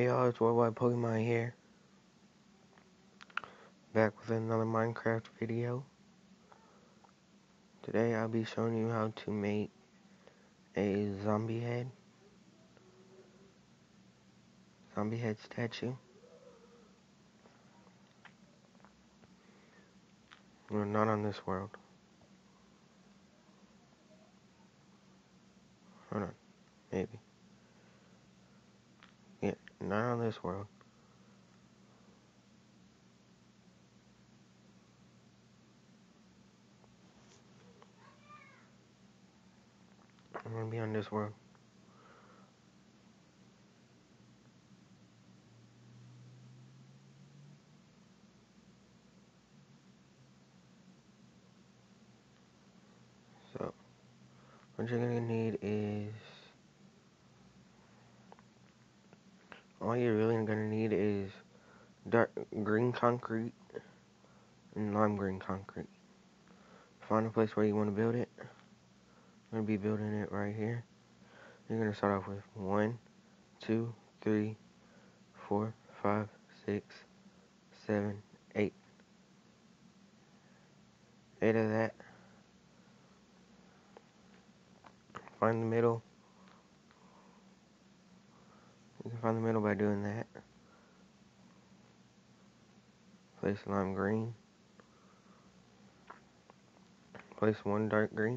Hey y'all, it's Worldwide Pokemon here, back with another Minecraft video. Today I'll be showing you how to make a zombie head statue. Well, not on this world. Hold on, maybe. Yeah, not on this world. I'm gonna be on this world. So, what you're gonna need is, all you're really gonna need is dark green concrete and lime green concrete. Find a place where you want to build it. I'm gonna be building it right here. You're gonna start off with 1, 2, 3, 4, 5, 6, 7, 8. 8 of that. Find the middle. You can find the middle by doing that. Place lime green. Place 1 dark green.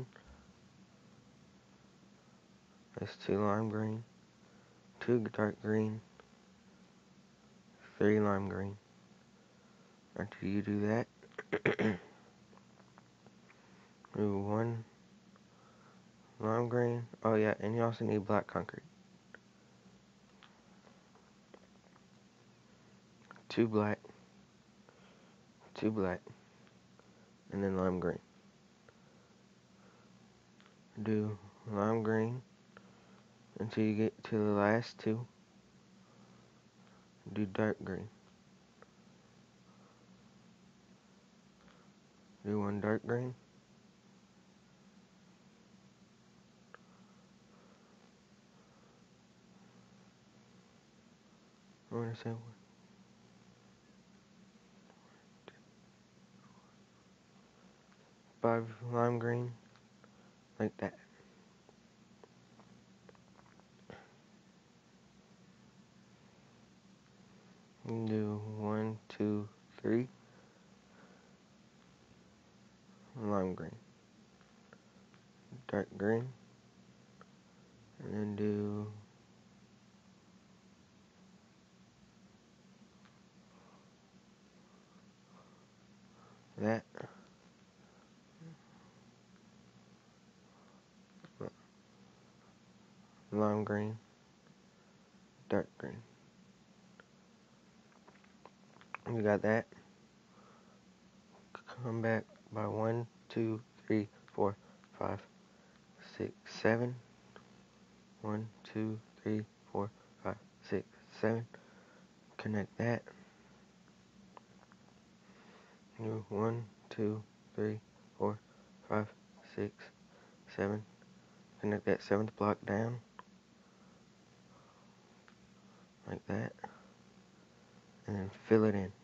Place 2 lime green. 2 dark green. 3 lime green. After you do that, do 1 lime green. Oh yeah, and you also need black concrete. 2 black. 2 black. And then lime green. Do lime green until you get to the last 2. Do dark green. Do 1 dark green. I want to say 5 lime green, like that. And do 1, 2, 3 lime green, dark green, and then do that. Lime green, dark green. You got that. Come back by 1, 2, 3, 4, 5, 6, 7. 1, 2, 3, 4, 5, 6, 7. Connect that. Do 1, 2, 3, 4, 5, 6, 7. Connect that 7th block down, like that, and then fill it in.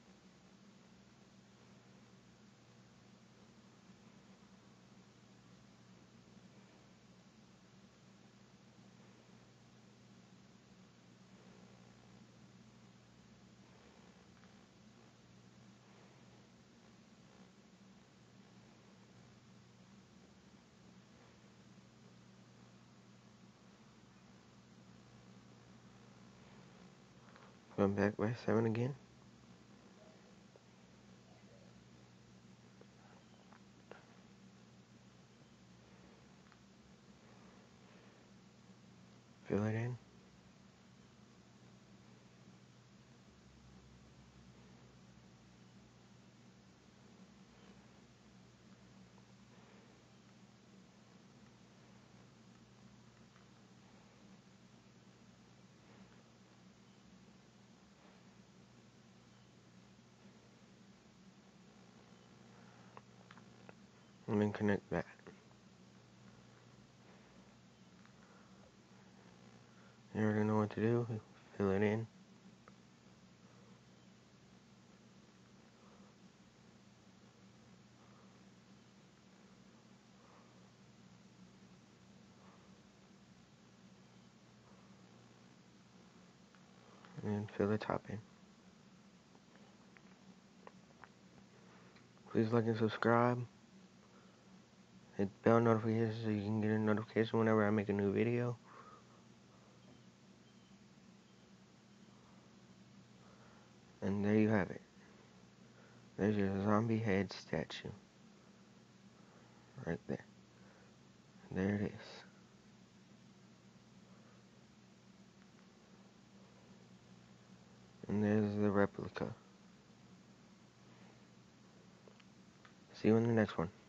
Come back by 7 again. Fill it in. And then connect that. You already know what to do. fill it in. And then fill the top in. Please like and subscribe. Hit bell notifications so you can get a notification whenever I make a new video. And there you have it. There's your zombie head statue. Right there. There it is. And there's the replica. See you in the next one.